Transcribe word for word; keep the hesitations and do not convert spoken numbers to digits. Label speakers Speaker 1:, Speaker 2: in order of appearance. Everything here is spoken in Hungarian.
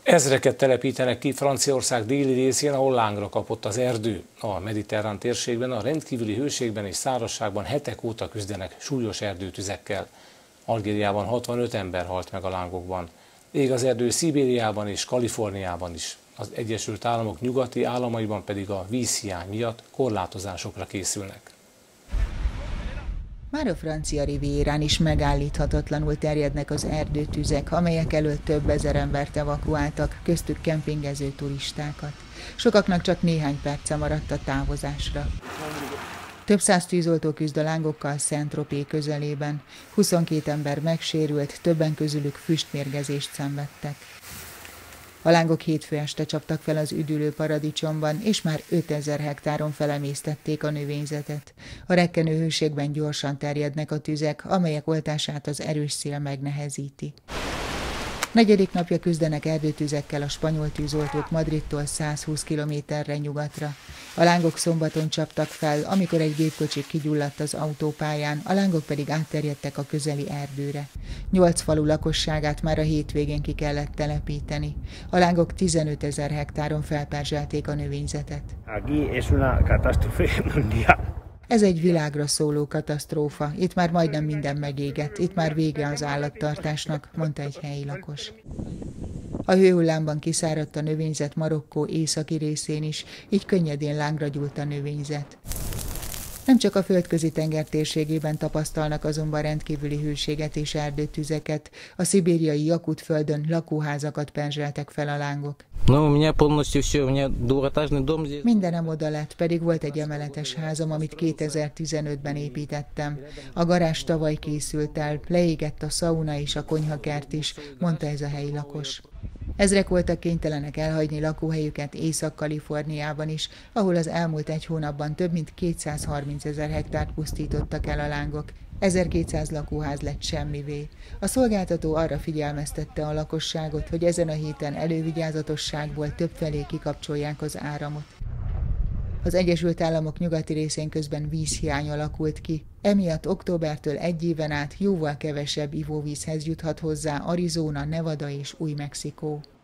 Speaker 1: Ezreket telepítenek ki Franciaország déli részén, ahol lángra kapott az erdő. A mediterrán térségben, a rendkívüli hőségben és szárazságban hetek óta küzdenek súlyos erdőtüzekkel. Algériában hatvanöt ember halt meg a lángokban. Ég az erdő Szibériában és Kaliforniában is. Az Egyesült Államok nyugati államaiban pedig a vízhiány miatt korlátozásokra készülnek.
Speaker 2: Már a francia rivierán is megállíthatatlanul terjednek az erdőtüzek, amelyek elől több ezer embert evakuáltak, köztük kempingező turistákat. Sokaknak csak néhány perce maradt a távozásra. Több száz tűzoltó küzd a lángokkal Saint-Tropez közelében. huszonkét ember megsérült, többen közülük füstmérgezést szenvedtek. A lángok hétfő este csaptak fel az üdülő paradicsomban, és már ötezer hektáron felemésztették a növényzetet. A rekkenő hőségben gyorsan terjednek a tüzek, amelyek oltását az erős szél megnehezíti. Negyedik napja küzdenek erdőtüzekkel a spanyol tűzoltók Madridtól száz húsz kilométerre nyugatra. A lángok szombaton csaptak fel, amikor egy gépkocsi kigyulladt az autópályán, a lángok pedig átterjedtek a közeli erdőre. Nyolc falu lakosságát már a hétvégén ki kellett telepíteni. A lángok tizenötezer hektáron felperzselték a növényzetet. Ez egy világra szóló katasztrófa. Itt már majdnem minden megégett, itt már vége az állattartásnak, mondta egy helyi lakos. A hőhullámban kiszáradt a növényzet Marokkó északi részén is, így könnyedén lángra gyúlt a növényzet. Nem csak a földközi tenger térségében tapasztalnak azonban rendkívüli hőséget és erdőtüzeket, a szibériai Jakut-földön lakóházakat perzseltek fel a lángok. Mindenem oda lett, pedig volt egy emeletes házam, amit kétezer-tizenötben építettem. A garázs tavaly készült el, leégett a szauna és a konyhakert is, mondta ez a helyi lakos. Ezrek voltak kénytelenek elhagyni lakóhelyüket Észak-Kaliforniában is, ahol az elmúlt egy hónapban több mint kétszázharmincezer hektárt pusztítottak el a lángok. ezerkétszáz lakóház lett semmivé. A szolgáltató arra figyelmeztette a lakosságot, hogy ezen a héten elővigyázatosságból többfelé kikapcsolják az áramot. Az Egyesült Államok nyugati részén közben vízhiány alakult ki. Emiatt októbertől egy éven át jóval kevesebb ivóvízhez juthat hozzá Arizona, Nevada és Új-Mexikó.